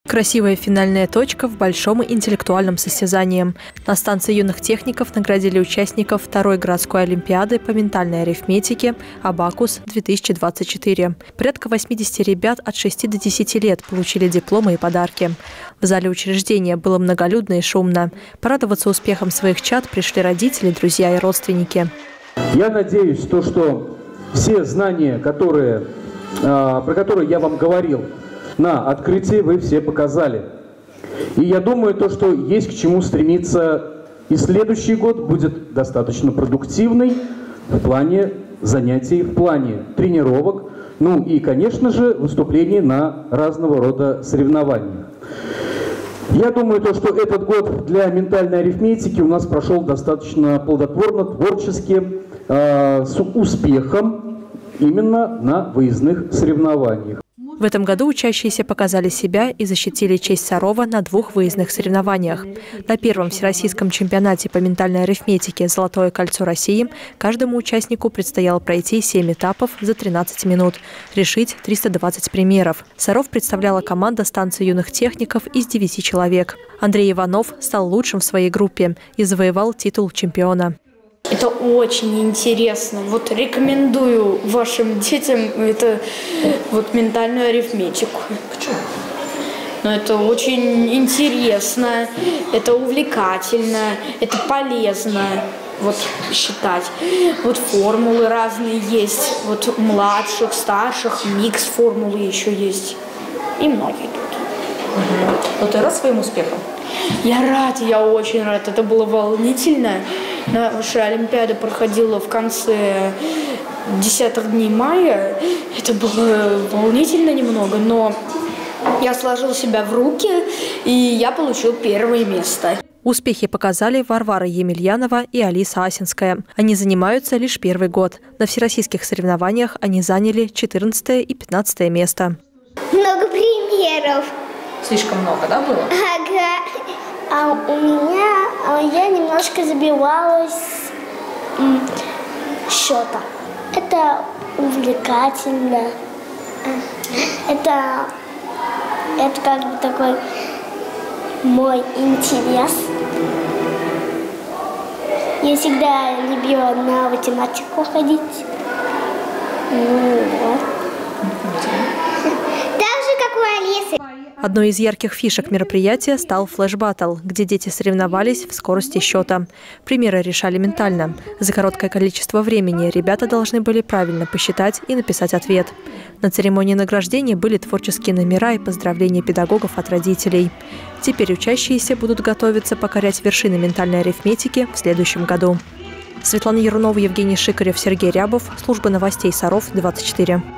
Красивая финальная точка в большом интеллектуальном состязании. На станции юных техников наградили участников второй городской олимпиады по ментальной арифметике «Абакус-2024». Порядка 80 ребят от 6 до 10 лет получили дипломы и подарки. В зале учреждения было многолюдно и шумно. Порадоваться успехом своих чад пришли родители, друзья и родственники. Я надеюсь, что все знания, про которые я вам говорил, на открытии вы все показали. И я думаю, что есть к чему стремиться, и следующий год будет достаточно продуктивный в плане занятий, в плане тренировок, ну и, конечно же, выступлений на разного рода соревнованиях. Я думаю, что этот год для ментальной арифметики у нас прошел достаточно плодотворно, творчески, с успехом именно на выездных соревнованиях. В этом году учащиеся показали себя и защитили честь Сарова на 2 выездных соревнованиях. На первом всероссийском чемпионате по ментальной арифметике «Золотое кольцо России» каждому участнику предстояло пройти 7 этапов за 13 минут, решить 320 примеров. Саров представляла команда станции юных техников из 9 человек. Андрей Иванов стал лучшим в своей группе и завоевал титул чемпиона. Это очень интересно. Вот рекомендую вашим детям ментальную арифметику. Почему? Но это очень интересно, это увлекательно, это полезно. Считать. Формулы разные есть. У младших, старших, микс формулы еще есть. И многие тут. Ты рад своим успехом? Я рад, я очень рад. Это было волнительно. Наша олимпиада проходила в конце 10-х дней мая. Это было волнительно немного, но я сложил себя в руки, и я получил 1-е место. Успехи показали Варвара Емельянова и Алиса Асинская. Они занимаются лишь 1-й год. На всероссийских соревнованиях они заняли 14 и 15 место. Много примеров. Слишком много, да, было? Ага. А у меня я немножко забивалась счета. Это увлекательно. Это как бы такой мой интерес. Я всегда любила на математику ходить. Так же, как у Алисы. Одной из ярких фишек мероприятия стал флэш-баттл, где дети соревновались в скорости счета. Примеры решали ментально. За короткое количество времени ребята должны были правильно посчитать и написать ответ. На церемонии награждения были творческие номера и поздравления педагогов от родителей. Теперь учащиеся будут готовиться покорять вершины ментальной арифметики в следующем году. Светлана Ярунова, Евгений Шикарев, Сергей Рябов. Служба новостей Саров, 24.